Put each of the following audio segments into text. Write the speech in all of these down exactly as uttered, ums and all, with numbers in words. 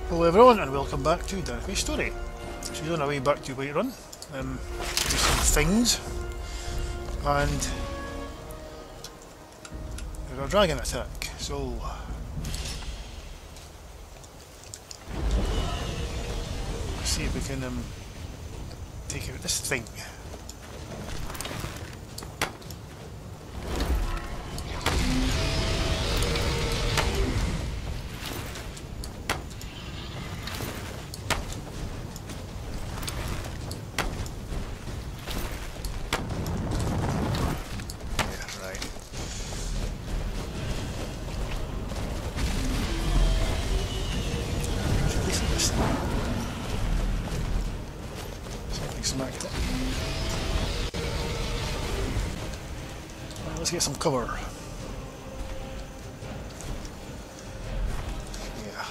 Hello everyone and welcome back to Danquay's Story. So we're on our way back to Whiterun, um, do some things, and there's a dragon attack, so let's see if we can um, take out this thing. Smacked it. Right, let's get some cover. Yeah.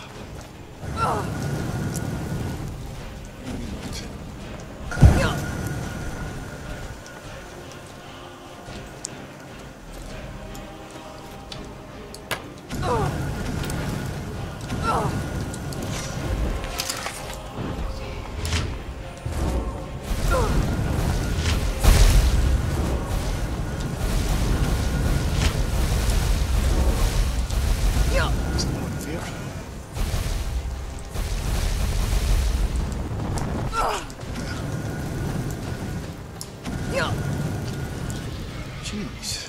Jeez.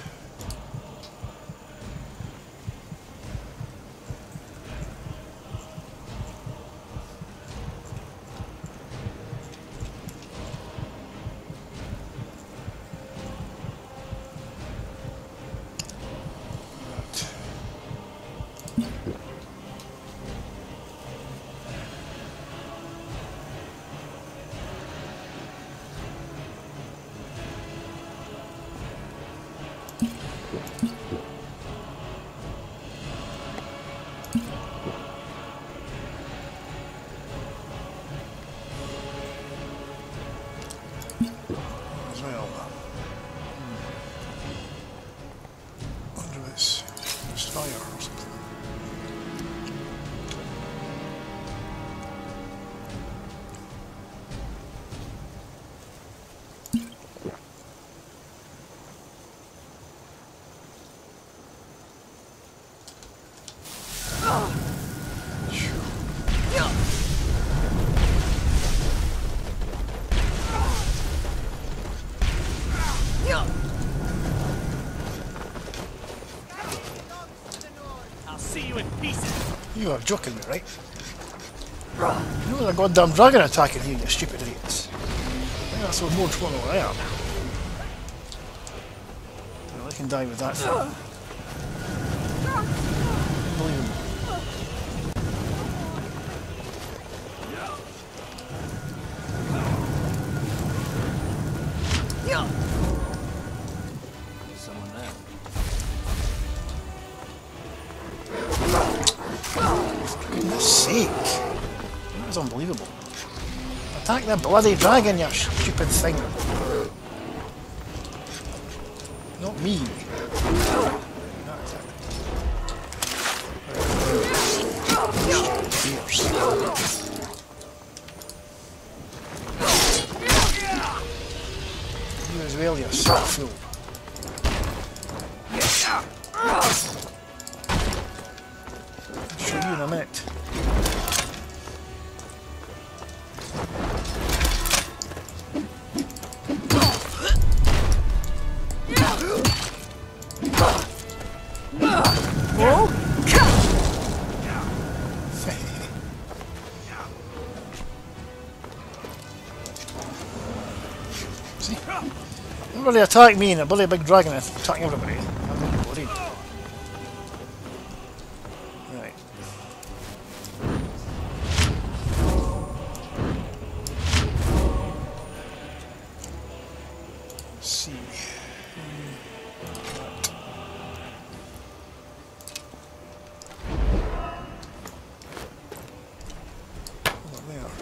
You are joking me, right? You know there's a goddamn dragon attacking here, you stupid idiots. I think that's what more trouble than I am. Well, I can die with that thing. Unbelievable. Someone there. For goodness sake! That was unbelievable. Attack the bloody dragon, you stupid thing! Not me! That's it. Stupid bears. You as well, you sick fool. I'll show you in a minute. See? Don't really attack me and a bloody big dragon attacking everybody. I'm not worried. Right. Let's see. Over there.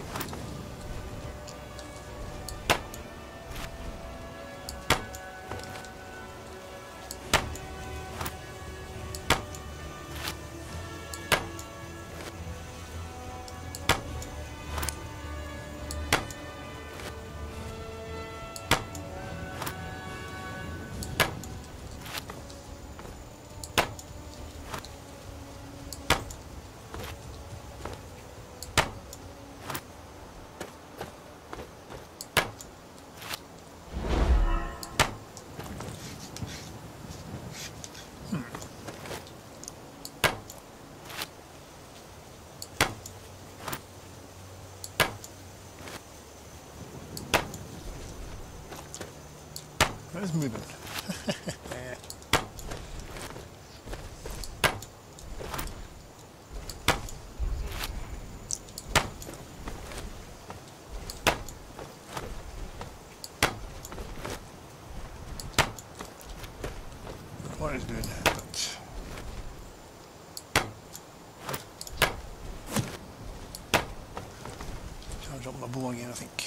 It is moving. What is doing, but charge up my bow again, I think.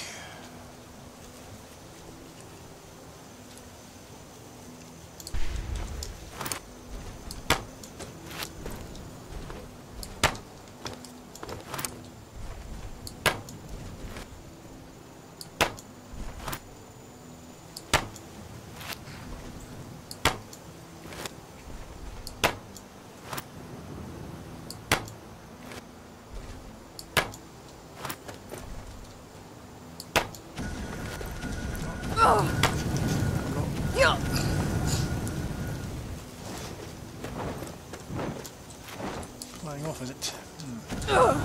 Flying off, is it? Hmm.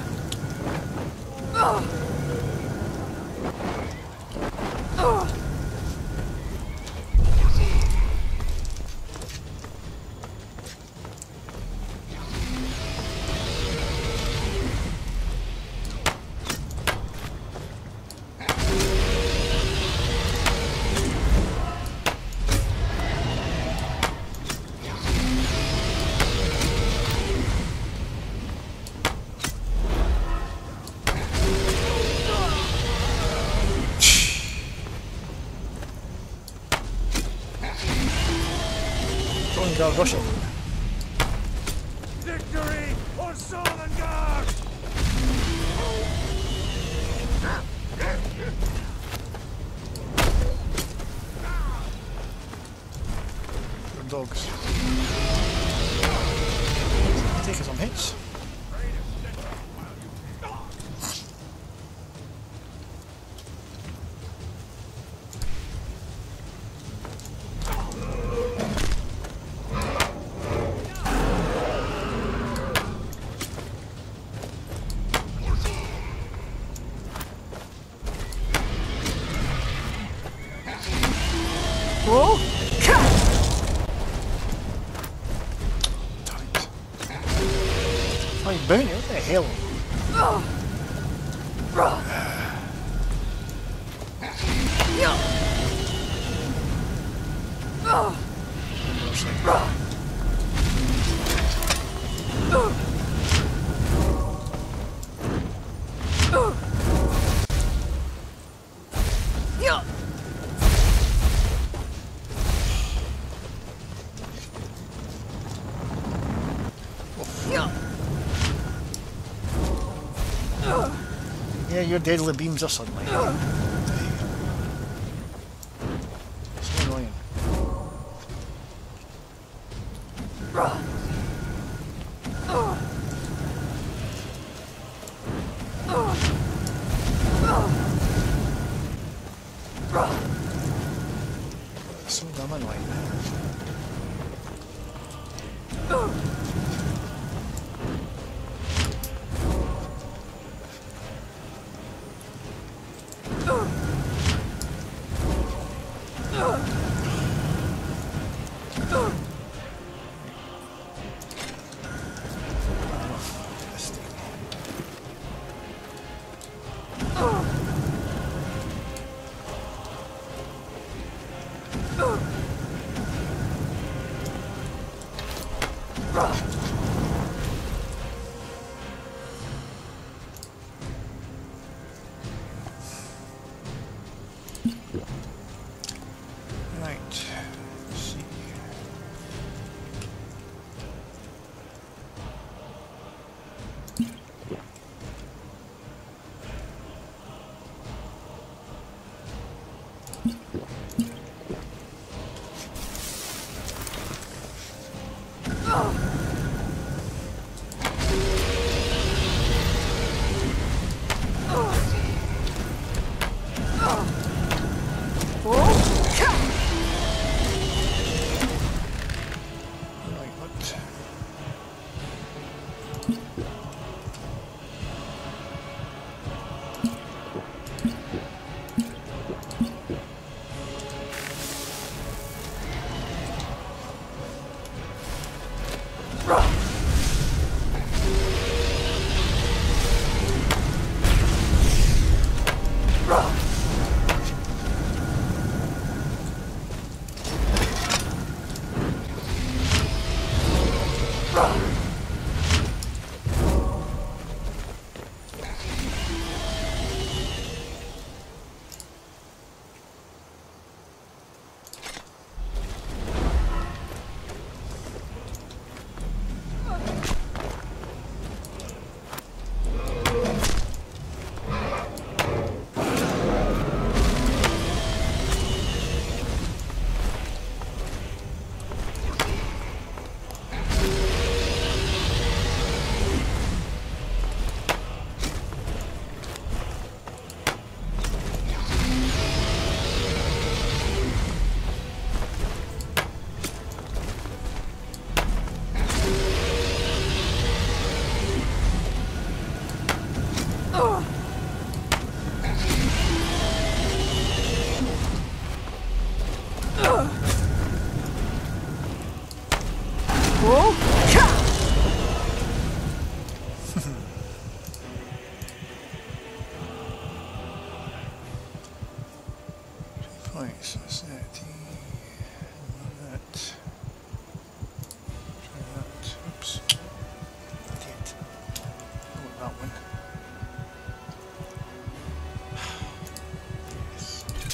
Rushing. Victory or Solengard! Your dogs. Taking some hits. Whoa! Tight. Oh, you burnt it? What the hell? Yeah, your deadly beams are sunlight. So annoying. So damn annoying. Points. What's that? That. Try that. Oops. Idiot. I want that one. Yes.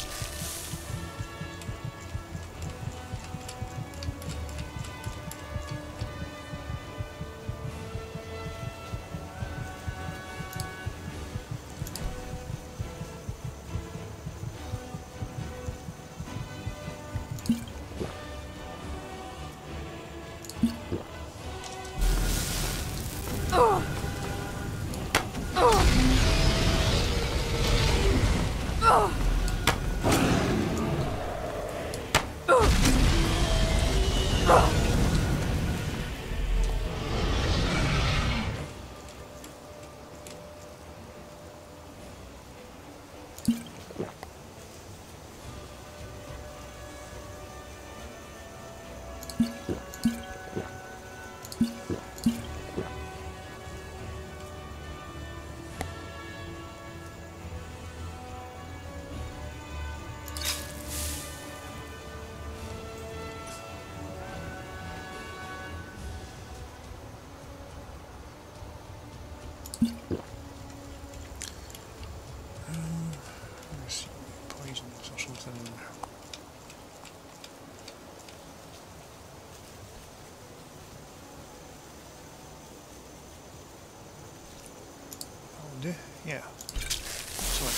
Do? Yeah. Sorry.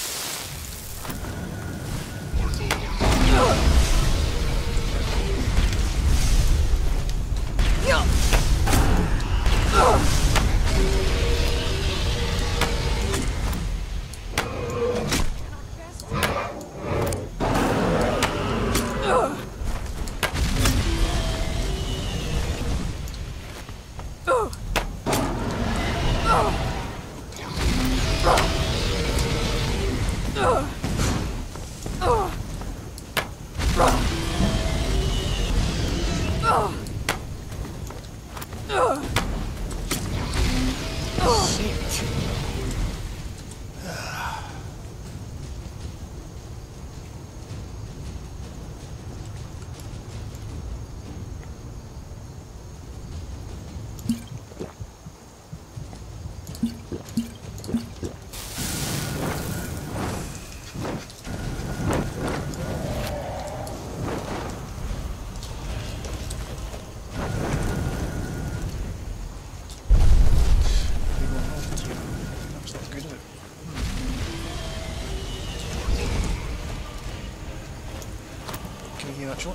Actually.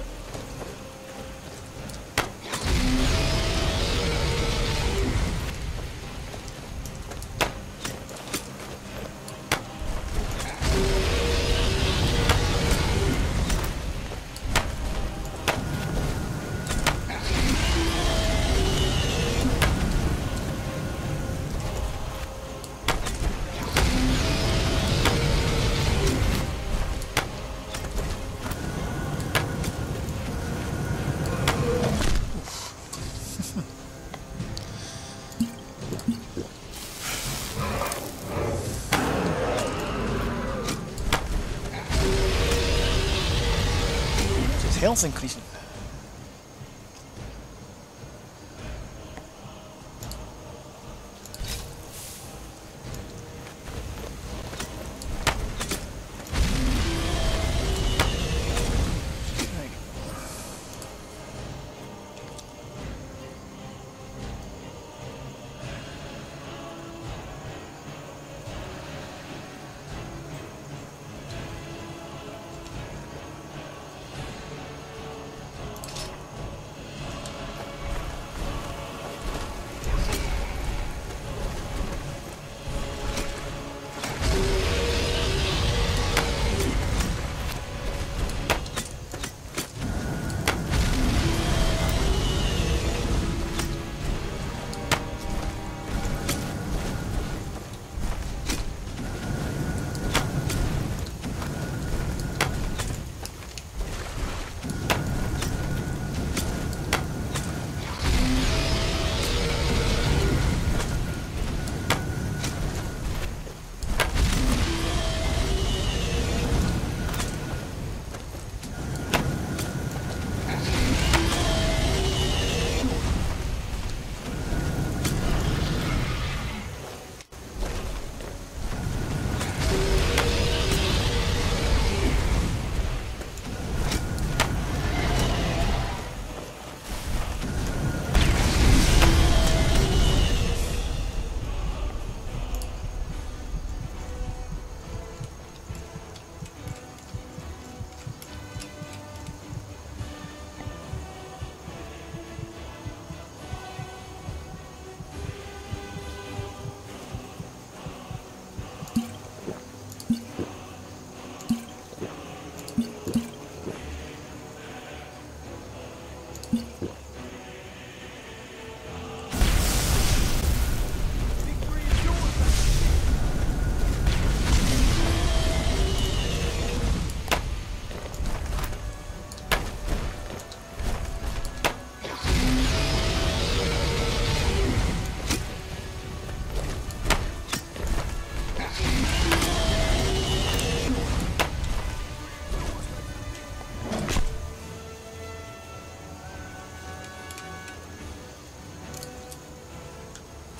Health increasing.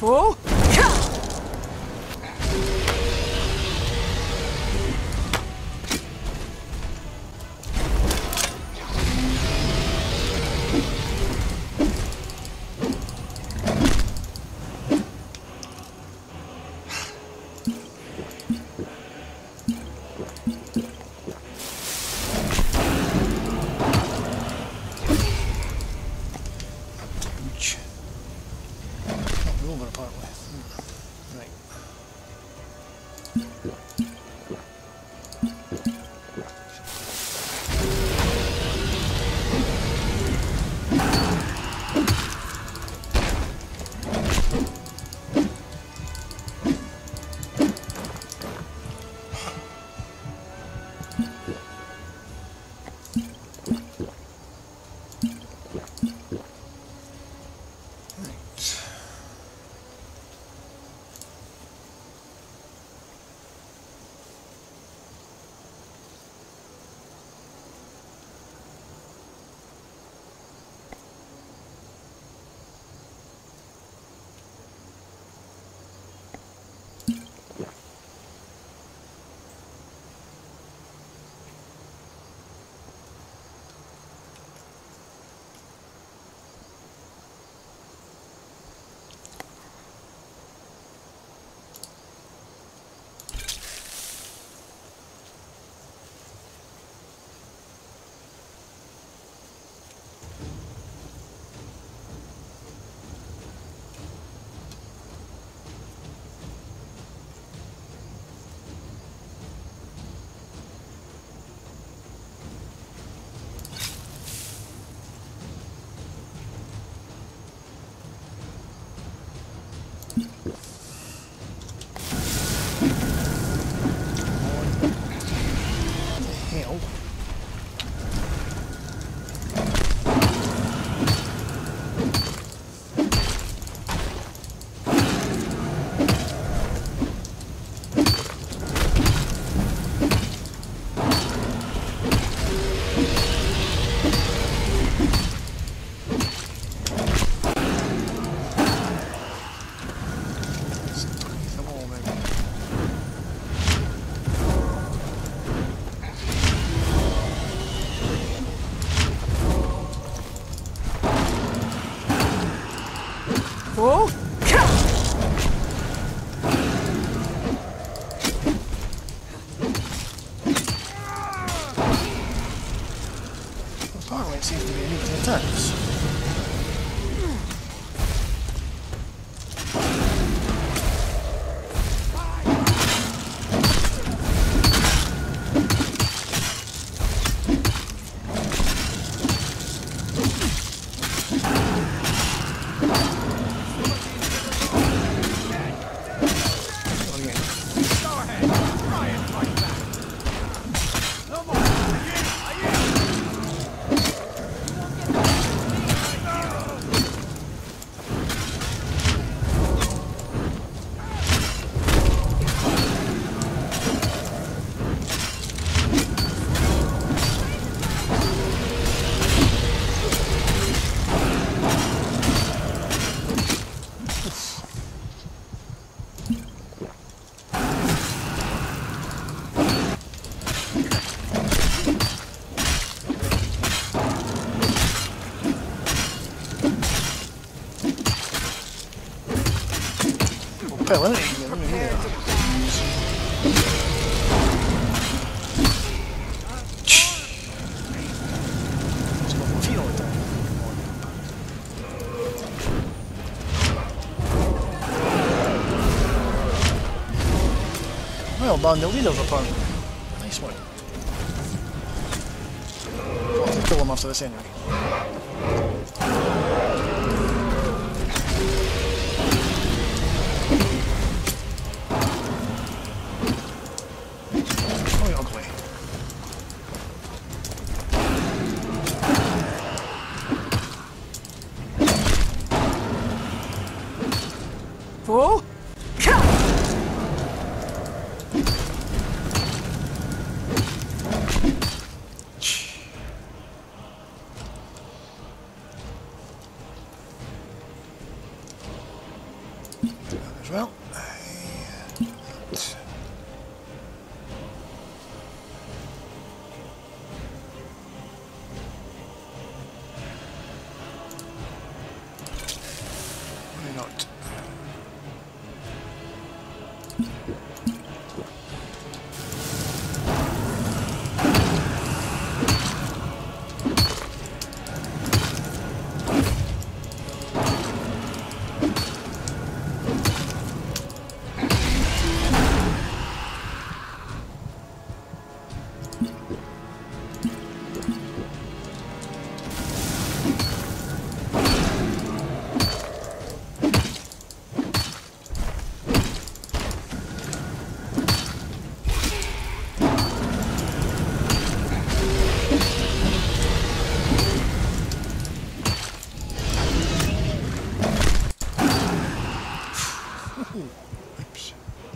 Fool! Fool! Apparently it seems to be immediate attacks. Well, let me, let me hear. Well done, the leader's apparently. Nice one. I'll have to kill him after this anyway. Fool! Oops.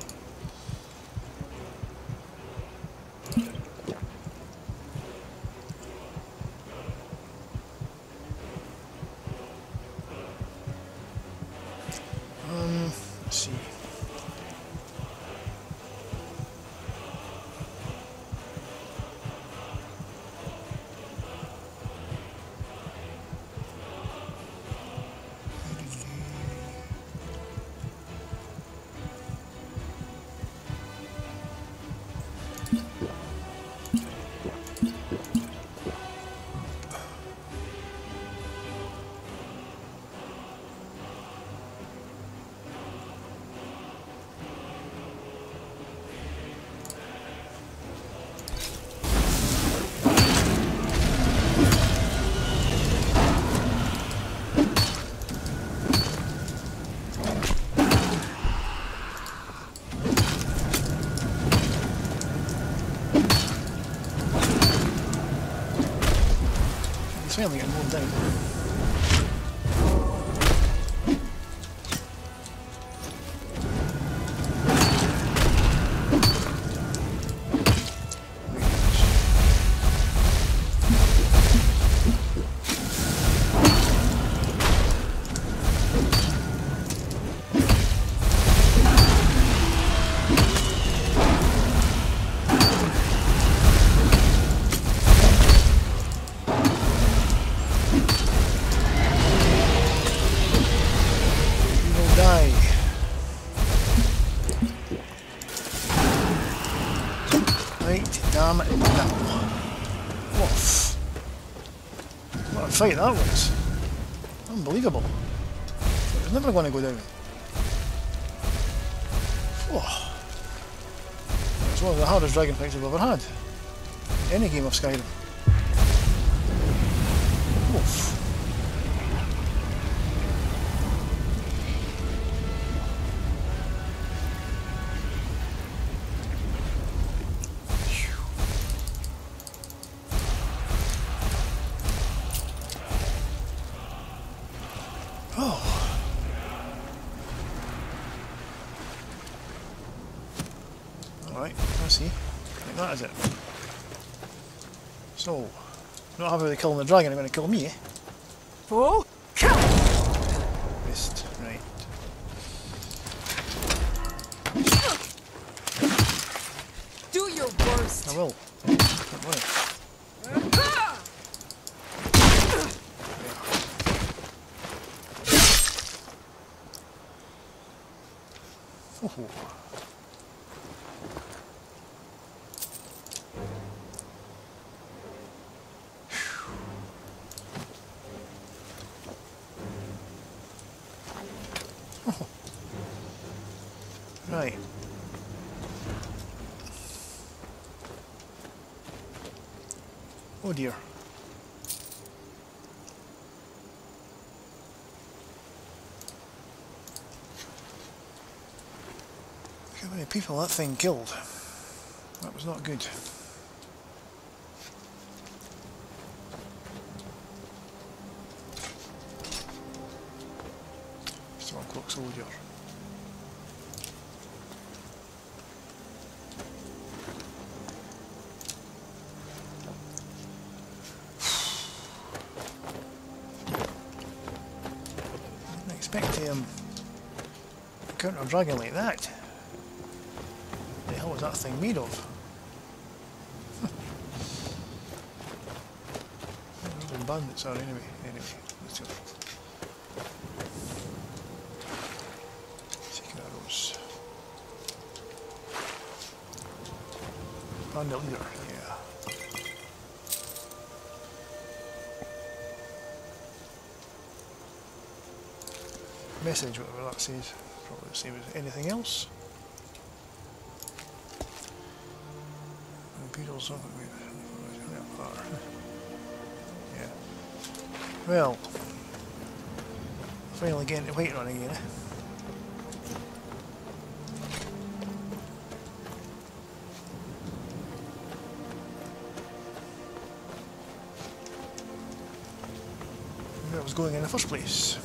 Um, let's see. It's really getting worn down. Damn it now. Woof. What a fight that was. Unbelievable. It's never going to go down. Whoa. It's one of the hardest dragon fights I've ever had. In any game of Skyrim. Woof. Oh. Alright, I see. Like that is it. So, not happy with killing the dragon, I'm going to kill me, eh? Full kill! Missed, right. Do your worst! I will. Don't worry. Ooh. Oh. Right. Oh dear. How many people that thing killed? That was not good. Still a cloak soldier. Didn't expect to um, encounter a dragon like that. What the hell was that thing made of? Those are bandits are anyway. Anyway, let's go. Secret arrows. And the leader, yeah. Message, whatever that says. Probably the same as anything else. Beatles, yeah. Well, finally getting to Whiterun again. Eh? Where I was going in the first place.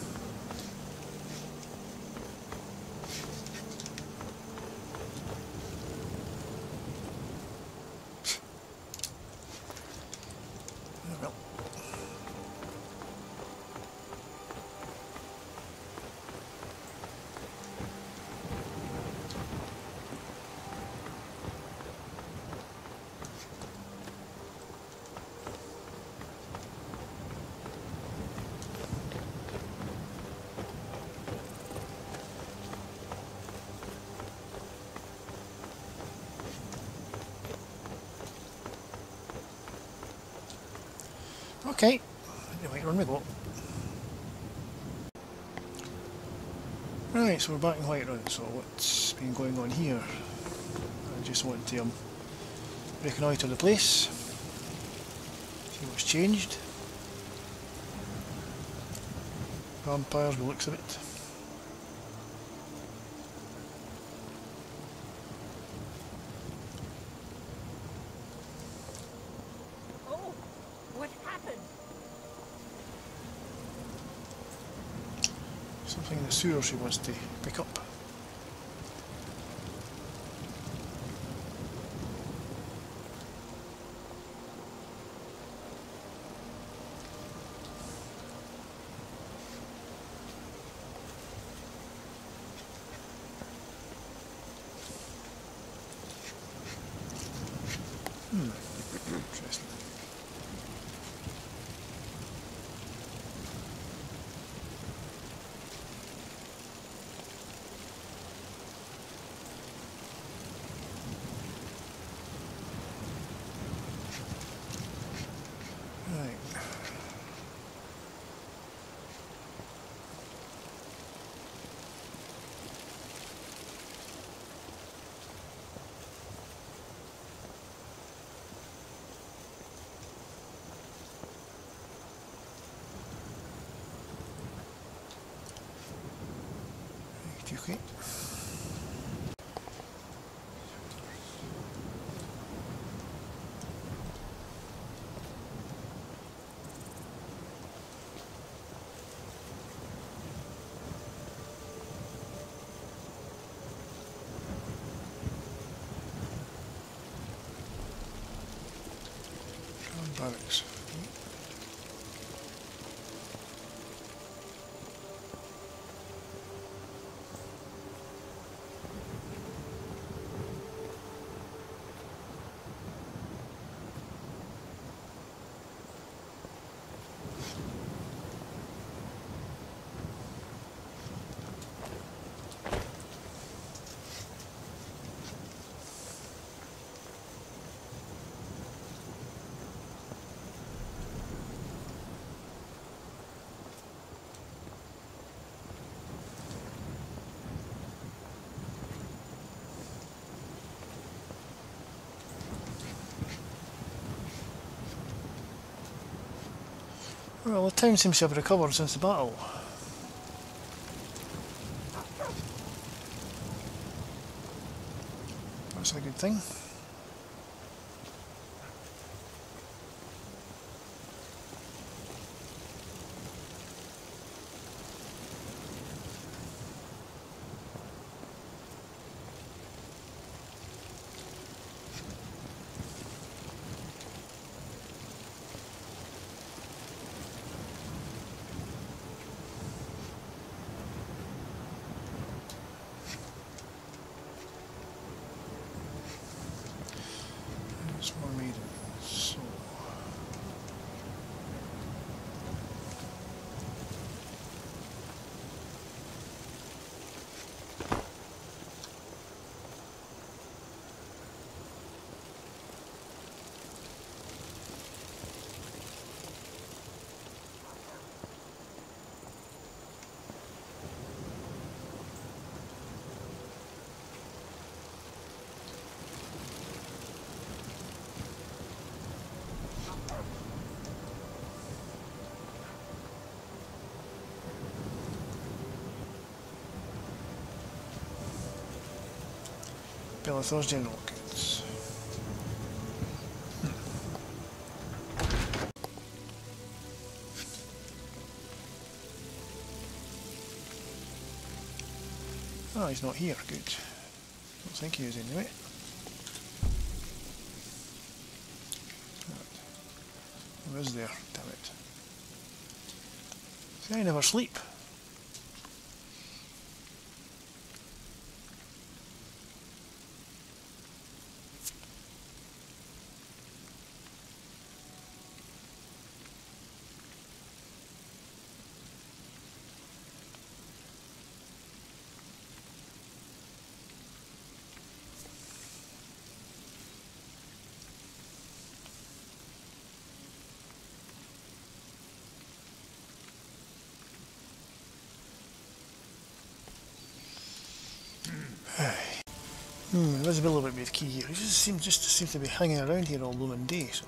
Okay, anyway, run we go. Right, so we're back in Whiterun, so what's been going on here? I just want to um, reconnoitre the place, see what's changed. Vampires, by the looks of it. Something in the sewer she wants to pick up. Hmm, interesting. Okay. Barracks. Well, the town seems to have recovered since the battle. That's a good thing. Still Thursday rockets. Hmm. Oh, he's not here. Good. Don't think he is anyway. Who is there? Damn it. See, I never sleep. Hmm, Invisibility would be the key here. He just seems just seems to be hanging around here all blooming day, so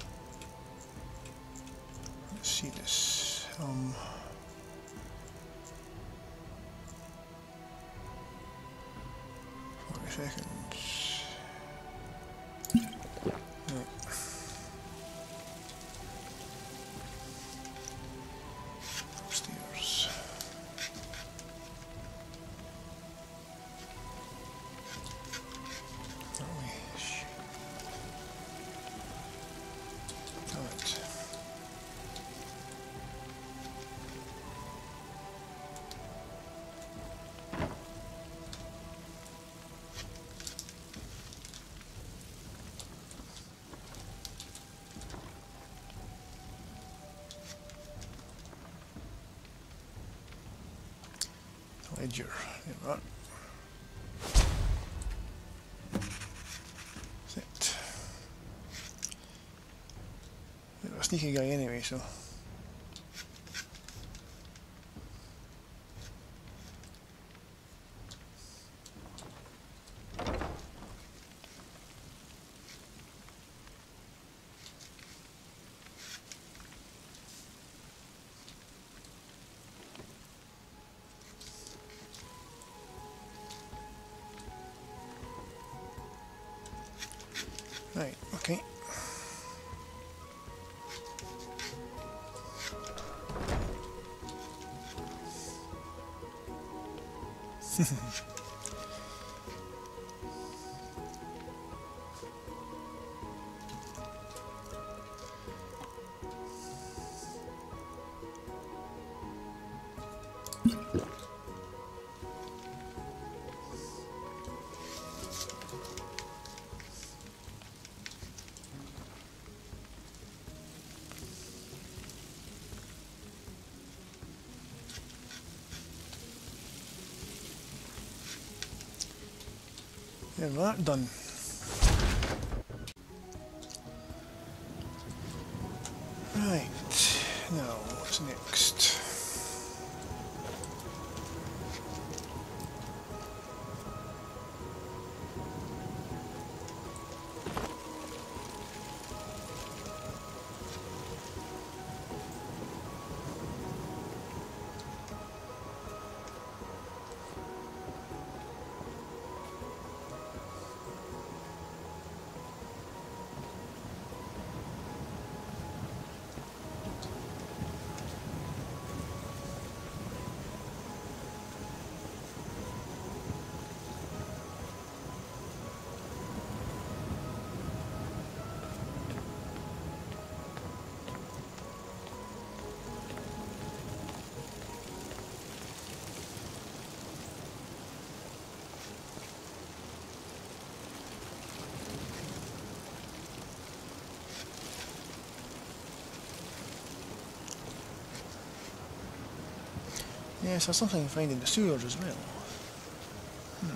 let's see this. Um forty seconds. Right. Upstairs. Ledger, there we are. That's it. Bit of a sneaky guy anyway, so. Right, okay. There, that done. Right, now what's next? Yes, there's something to find in the sewers as well. Hmm.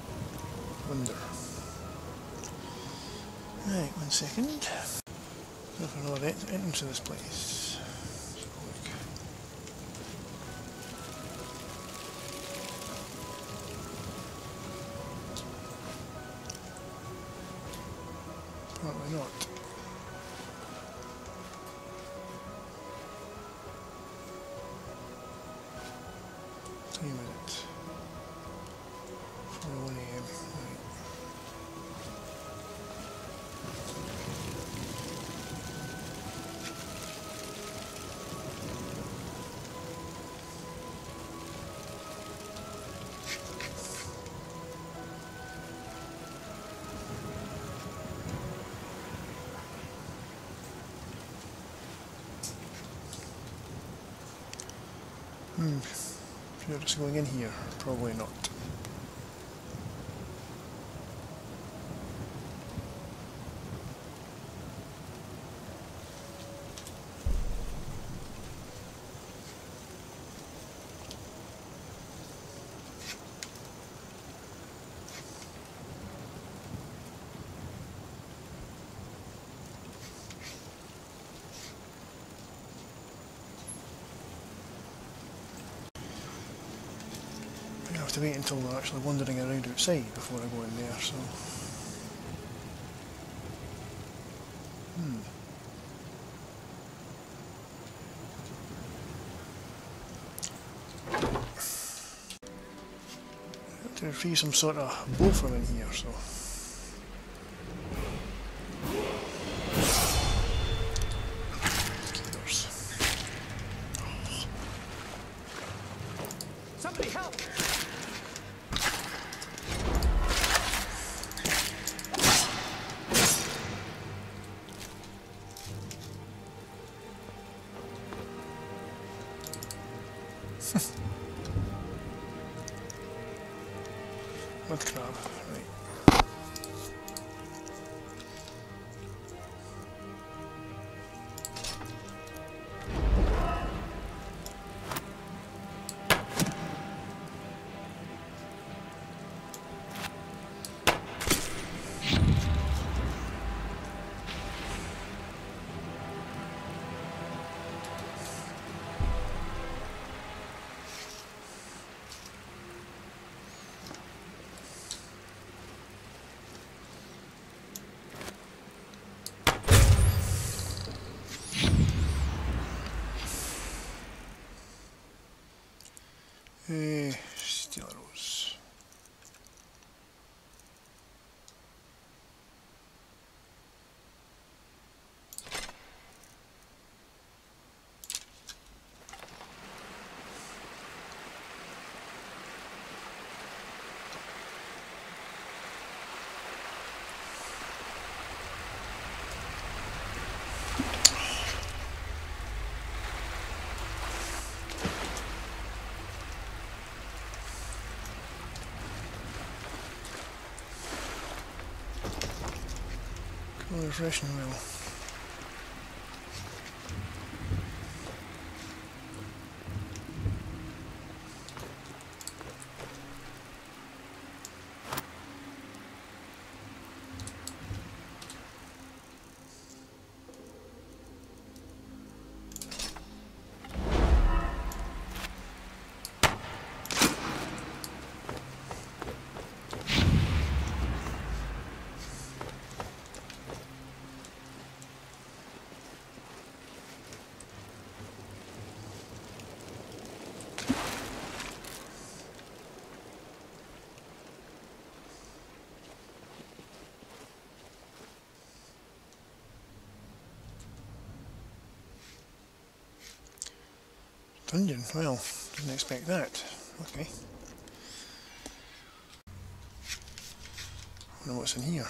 Right, one second. There's another entrance to this place. Let's have a look. Apparently not. Three minutes. Four one A M. Right. Hmm. Sure it's going in here. Probably not. I have to wait until they're actually wandering around outside before I go in there, so... Hmm. I have to retrieve some sort of bow from in here, so... Mosquitoes. Somebody help! Mud crab, right. Eh, steel arrows. Oh, refreshing wheel. Dungeon, well, didn't expect that. Okay. I wonder what's in here.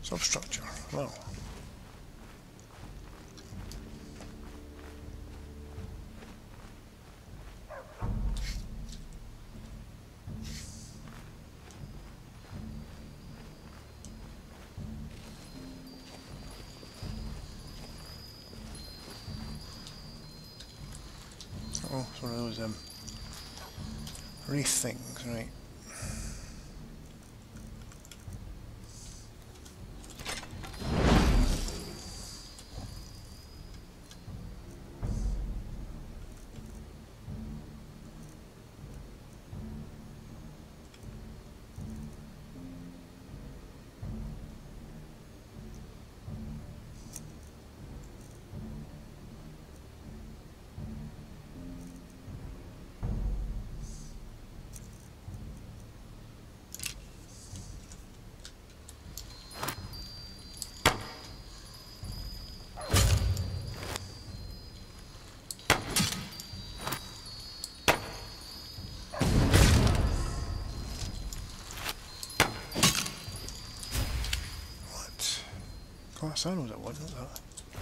Substructure. Well. Oh, it's one of those um, wreath things, right? Glass animals that wasn't that.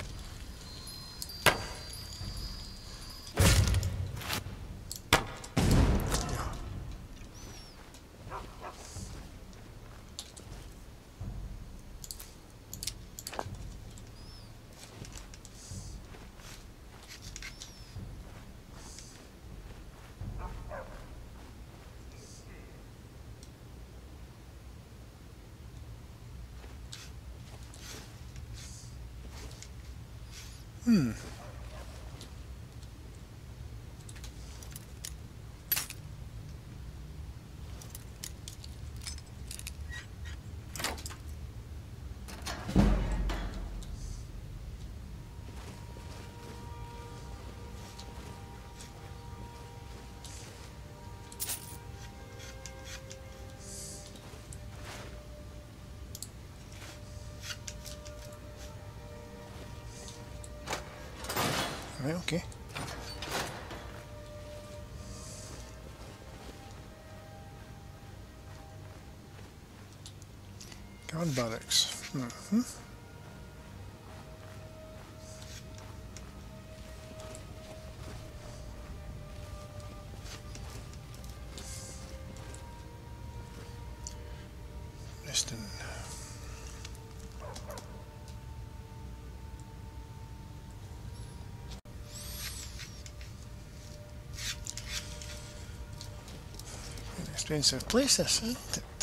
Hmm. Right, okay. Guard barracks. Mm-hmm. Reston. An expensive place, this, isn't it?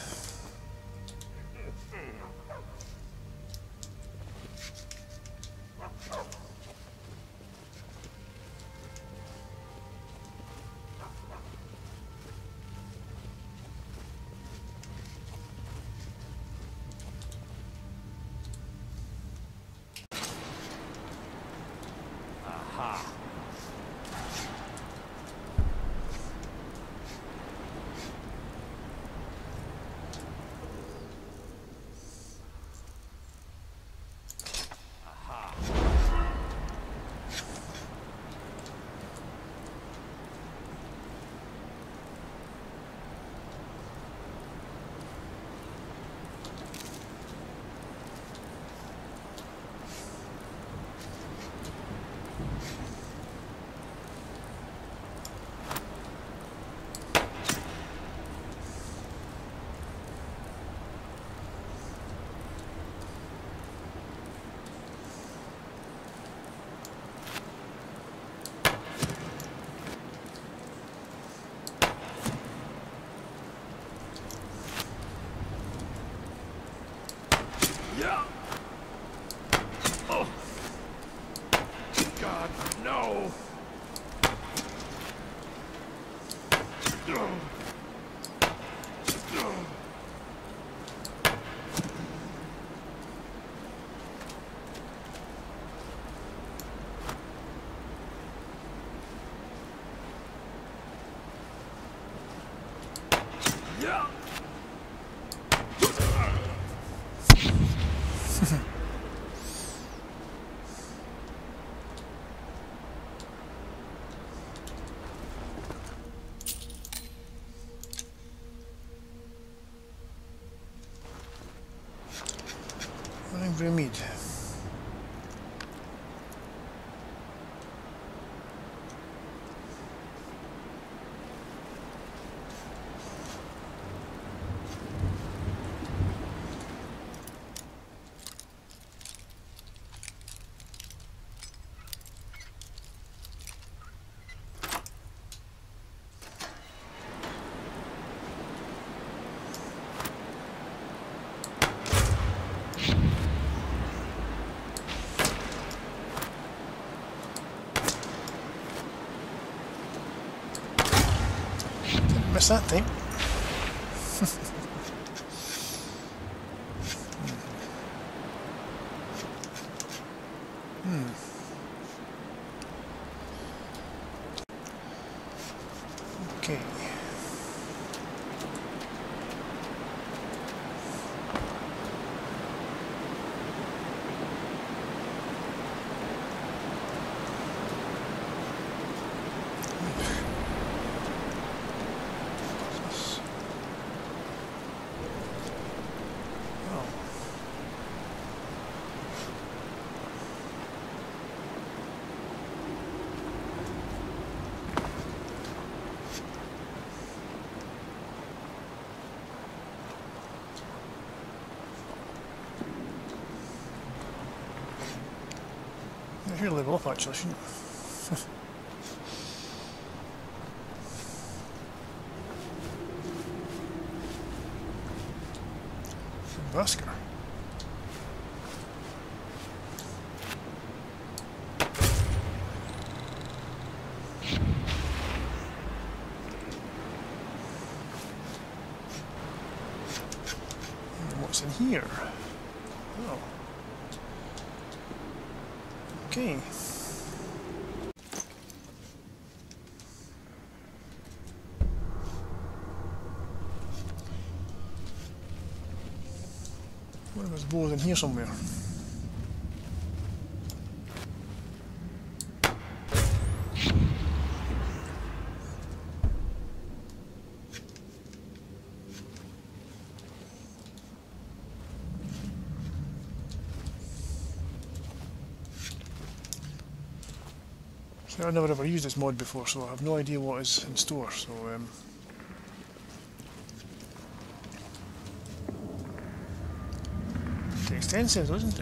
Yeah. Oh. God, no. Oh. Oh. Yeah. brew mead. Miss that thing. hmm. Okay. I should level up actually, shouldn't I? Busker. What's in here? Oh. Okay. One of those bows in here somewhere. So I've never ever used this mod before, so I have no idea what is in store. So um, it's extensive, isn't it?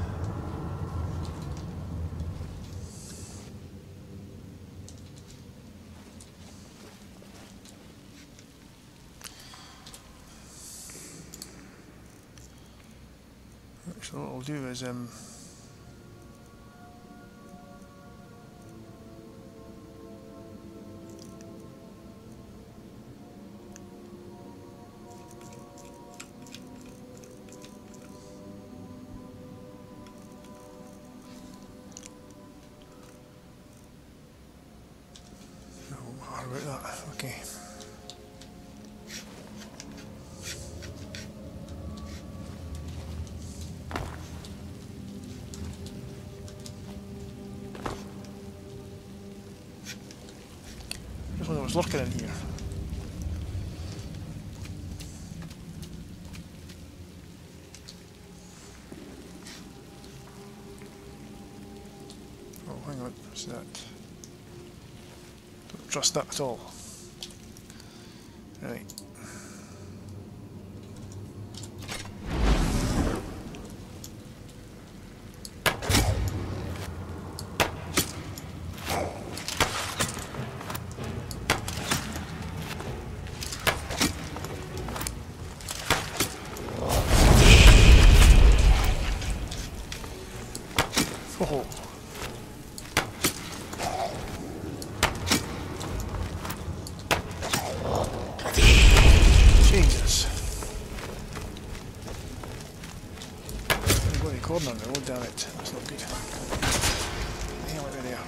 So what I'll do is um, about that, okay. There's one that was lurking in here. Oh, hang on, what's that? Don't trust that at all. Right. Oh. Jesus. I'm going to corner now, oh damn it. That's not good. Hang on there.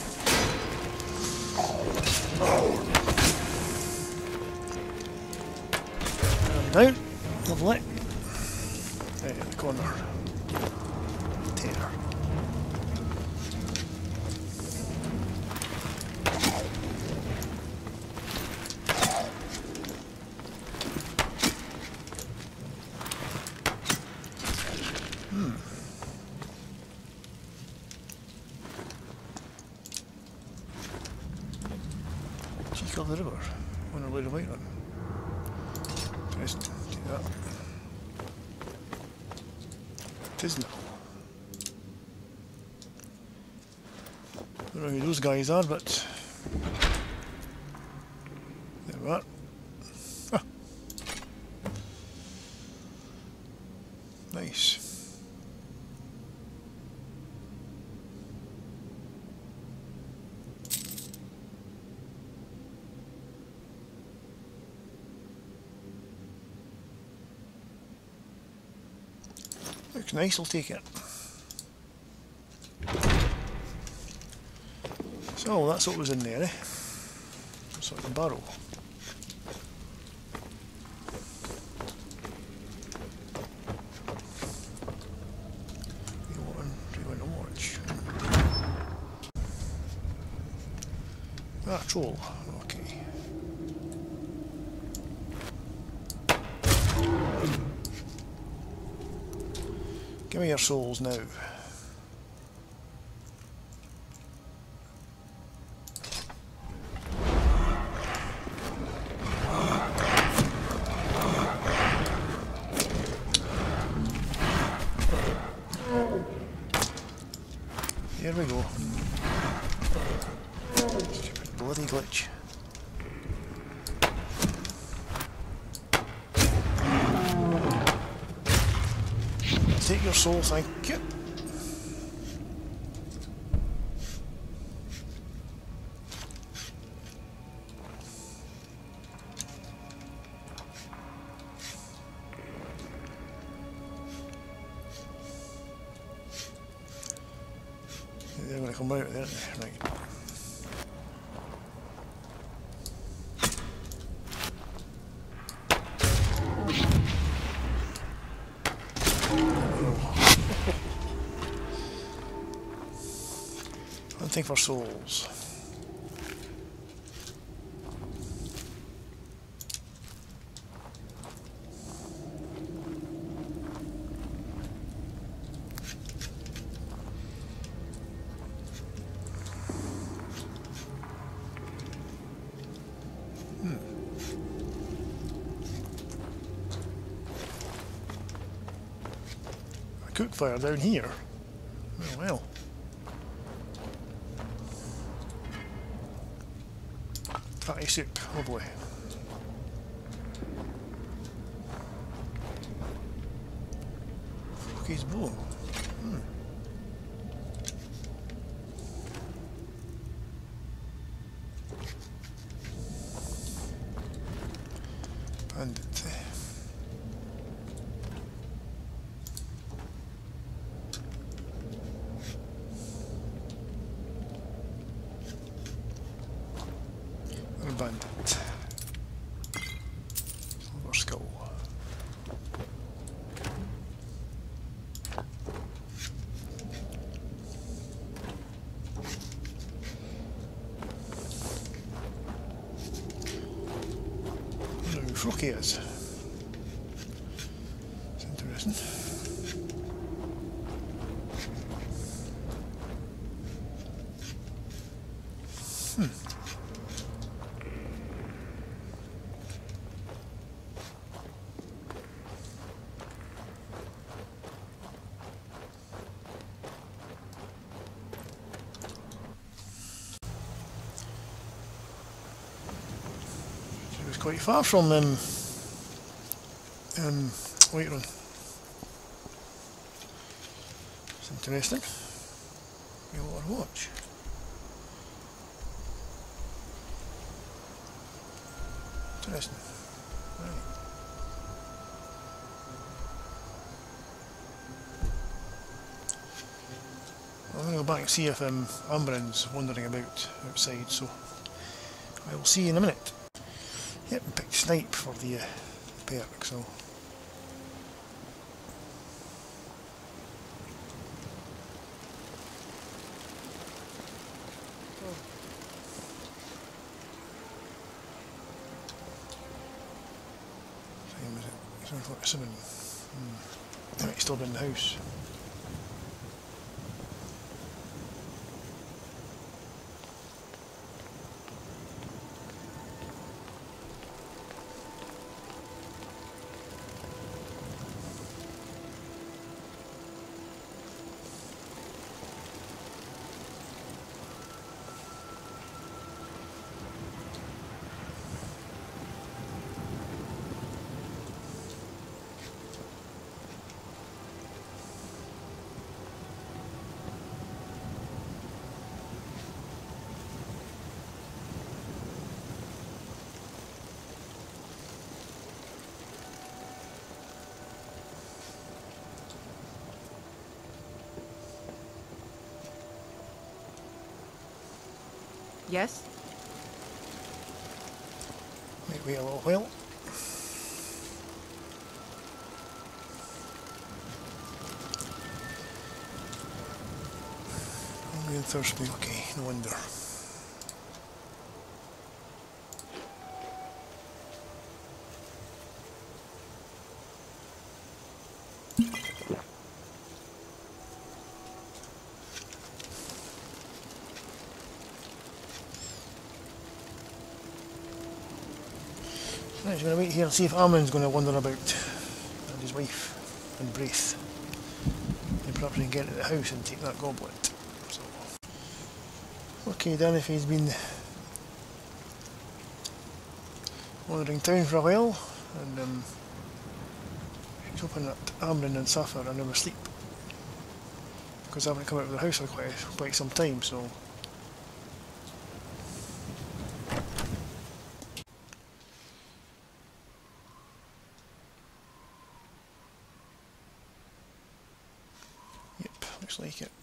And down. Lovely. Right in the corner. Tear. Hmm. the river. Wonder where the white run. Interesting. Take that. It is now. I don't know who those guys are, but there we are. Ah. Nice. Looks nice, I'll take it. So that's what was in there, eh? Sort of barrel. You want, you want to watch? Ah, troll. Okay. Give me your souls now. Here we go. Stupid bloody glitch. Take your soul, thank you. They're going to come out there, aren't they? Right. Hunting for souls. Hmm. A cook fire down here. Oh well. Fatty soup, lovely. He's bow. Hmm. Bandit. A bandit. Silver skull. Frog is. It's interesting. Hmm. It was quite far from um, um, Whiterun. It's interesting. We want to watch. Interesting. Right. I'm going to go back and see if um, Ambrin's wandering about outside, so I will see you in a minute. Yep, we picked snipe for the uh, perk, so. Time is it? seven forty-seven. Hmm. I might still be in the house. Yes? Might wait a little while. Hungry and thirsty, okay, no wonder. Right, he's going to wait here and see if Armin's going to wander about, and his wife, and Braith. And perhaps we can get to the house and take that goblet. So. Okay then, if he's been wandering town for a while, and um, he's hoping that Armin and Safa are never asleep. Because I haven't come out of the house for quite, quite some time, so... Yep, looks like it.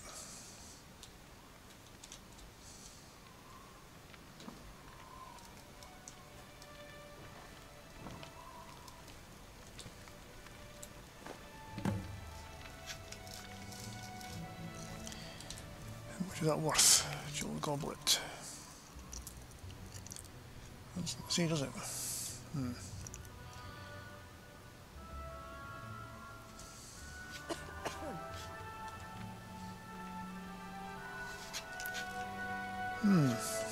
How much is that worth? Jewel goblet. Doesn't say, does it? Hmm. Hmm.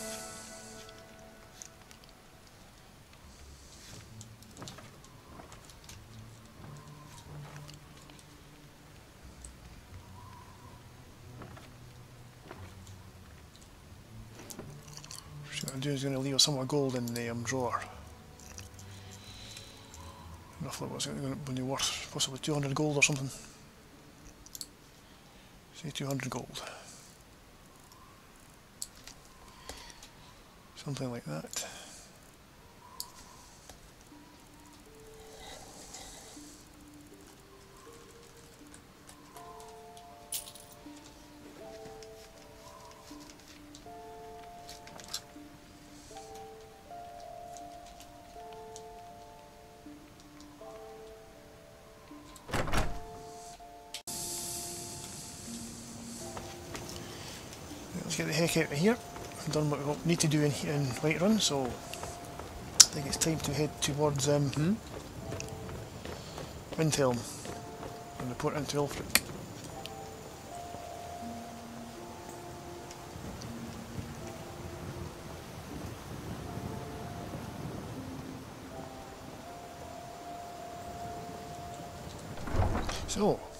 What I'm doing is going to leave some more gold in the um, drawer. Roughly what's it going to be worth? Possibly two hundred gold or something. Say two hundred gold. Something like that. Let's get the heck out of here. We've done what we need to do in, in Whiterun, so I think it's time to head towards um, Hmm? Windhelm and report into Ulfric. So,